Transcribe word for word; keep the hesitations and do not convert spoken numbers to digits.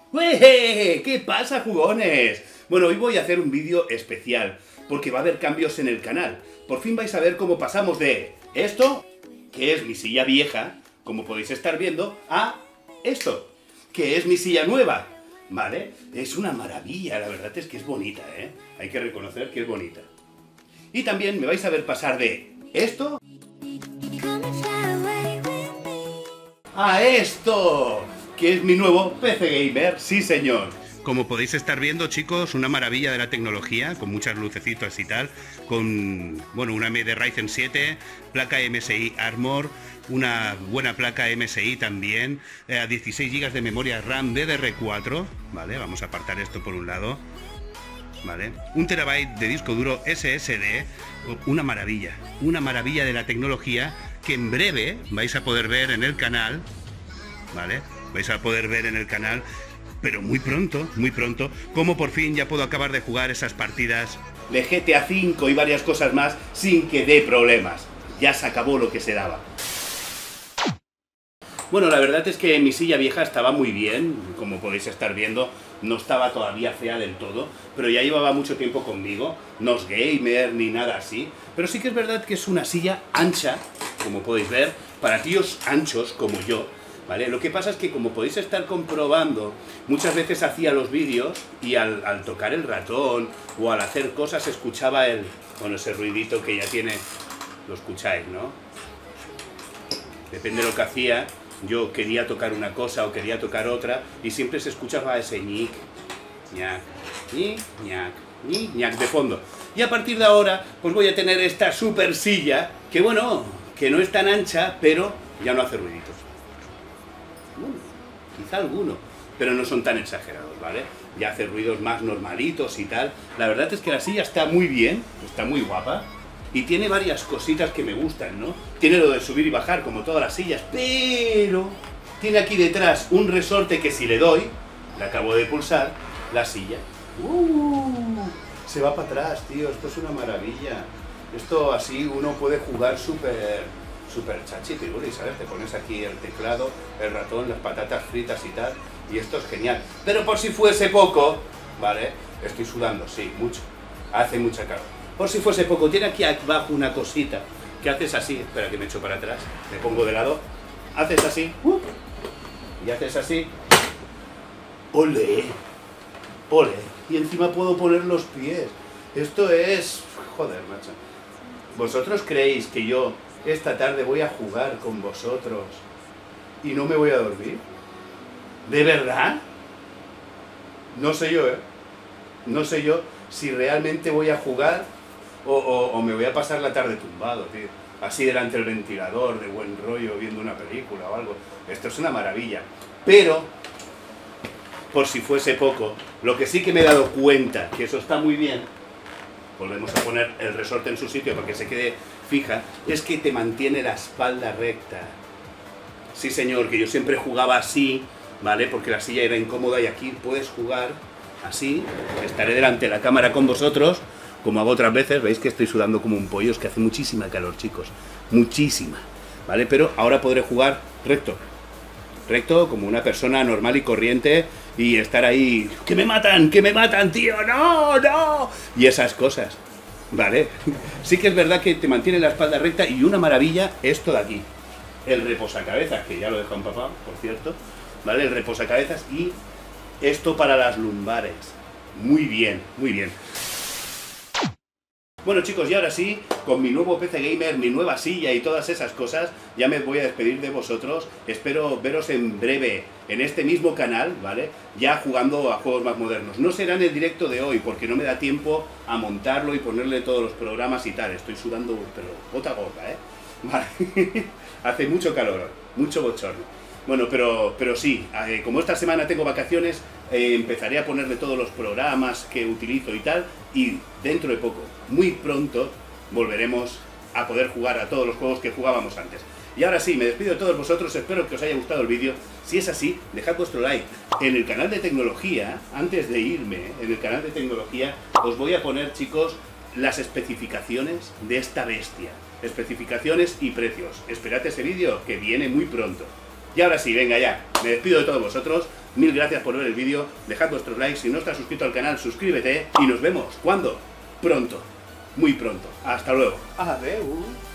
¡Ueje! ¿Qué pasa, jugones? Bueno, hoy voy a hacer un vídeo especial, porque va a haber cambios en el canal. Por fin vais a ver cómo pasamos de esto, que es mi silla vieja, como podéis estar viendo, a esto, que es mi silla nueva, ¿vale? Es una maravilla, la verdad es que es bonita, ¿eh? Hay que reconocer que es bonita. Y también me vais a ver pasar de esto a esto, que es mi nuevo P C Gamer, sí señor. Como podéis estar viendo, chicos, una maravilla de la tecnología, con muchas lucecitas y tal, con, bueno, una A M D Ryzen siete, placa M S I Armor, una buena placa M S I también, eh, dieciséis gigas de memoria RAM D D R cuatro, ¿vale? Vamos a apartar esto por un lado, ¿vale? Un terabyte de disco duro S S D, una maravilla, una maravilla de la tecnología que en breve vais a poder ver en el canal, ¿vale? Vais a poder ver en el canal, pero muy pronto, muy pronto, cómo por fin ya puedo acabar de jugar esas partidas de G T A cinco y varias cosas más sin que dé problemas. Ya se acabó lo que se daba. Bueno, la verdad es que mi silla vieja estaba muy bien, como podéis estar viendo, no estaba todavía fea del todo, pero ya llevaba mucho tiempo conmigo, no es gamer ni nada así, pero sí que es verdad que es una silla ancha, como podéis ver, para tíos anchos como yo, ¿vale? Lo que pasa es que, como podéis estar comprobando, muchas veces hacía los vídeos y al, al tocar el ratón o al hacer cosas escuchaba el, bueno, ese ruidito que ya tiene, lo escucháis, ¿no? Depende de lo que hacía. Yo quería tocar una cosa o quería tocar otra y siempre se escuchaba ese ñic, ñac, ñic, ñac, ñic, ñac de fondo. Y a partir de ahora pues voy a tener esta super silla que, bueno, que no es tan ancha, pero ya no hace ruiditos. Bueno, quizá alguno, pero no son tan exagerados, ¿vale? Ya hace ruidos más normalitos y tal. La verdad es que la silla está muy bien, está muy guapa. Y tiene varias cositas que me gustan, ¿no? Tiene lo de subir y bajar, como todas las sillas, pero tiene aquí detrás un resorte que si le doy, le acabo de pulsar, la silla uh, se va para atrás, tío, esto es una maravilla. Esto así uno puede jugar súper, súper chachipiruli, ¿sabes? Te pones aquí el teclado, el ratón, las patatas fritas y tal, y esto es genial. Pero por si fuese poco, ¿vale? Estoy sudando, sí, mucho, hace mucha calor. Por si fuese poco, tiene aquí abajo una cosita que haces así, espera que me echo para atrás, me pongo de lado, haces así, uh, y haces así, ole, ole, y encima puedo poner los pies. Esto es, joder, macho. ¿Vosotros creéis que yo esta tarde voy a jugar con vosotros y no me voy a dormir? ¿De verdad? No sé yo, ¿eh? No sé yo si realmente voy a jugar O, o, o me voy a pasar la tarde tumbado, tío. Así delante del ventilador, de buen rollo, viendo una película o algo. Esto es una maravilla. Pero, por si fuese poco, lo que sí que me he dado cuenta, que eso está muy bien, volvemos a poner el resorte en su sitio para que se quede fija, es que te mantiene la espalda recta. Sí, señor, que yo siempre jugaba así, ¿vale? Porque la silla era incómoda y aquí puedes jugar así. Estaré delante de la cámara con vosotros, como hago otras veces. Veis que estoy sudando como un pollo, es que hace muchísima calor, chicos, muchísima, ¿vale? Pero ahora podré jugar recto, recto, como una persona normal y corriente, y estar ahí, ¡que me matan, que me matan, tío, no, no! Y esas cosas, ¿vale? Sí que es verdad que te mantiene la espalda recta, y una maravilla esto de aquí, el reposacabezas, que ya lo deja un papá, por cierto, ¿vale? El reposacabezas, y esto para las lumbares, muy bien, muy bien. Bueno, chicos, y ahora sí, con mi nuevo P C Gamer, mi nueva silla y todas esas cosas, ya me voy a despedir de vosotros. Espero veros en breve en este mismo canal, ¿vale? Ya jugando a juegos más modernos. No será en el directo de hoy, porque no me da tiempo a montarlo y ponerle todos los programas y tal. Estoy sudando, pero gota a gota, ¿eh? Vale. Hace mucho calor, mucho bochorno. Bueno, pero, pero sí, eh, como esta semana tengo vacaciones, eh, empezaré a ponerle todos los programas que utilizo y tal, y dentro de poco, muy pronto, volveremos a poder jugar a todos los juegos que jugábamos antes. Y ahora sí, me despido de todos vosotros, espero que os haya gustado el vídeo. Si es así, dejad vuestro like. En el canal de tecnología, antes de irme, en el canal de tecnología, os voy a poner, chicos, las especificaciones de esta bestia. Especificaciones y precios. Esperad ese vídeo, que viene muy pronto. Y ahora sí, venga ya, me despido de todos vosotros, Mil gracias por ver el vídeo, dejad vuestros likes, si no estás suscrito al canal, suscríbete y nos vemos. ¿Cuándo? Pronto, muy pronto. Hasta luego. Adeu.